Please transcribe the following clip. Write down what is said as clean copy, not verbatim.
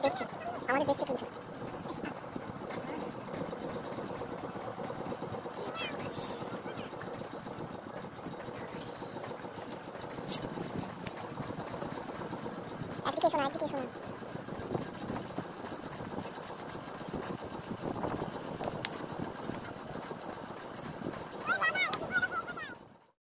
দেখছে, আমাদের দেখছে কিন্তু। একদিকে এসো না, একদিকে এসো না।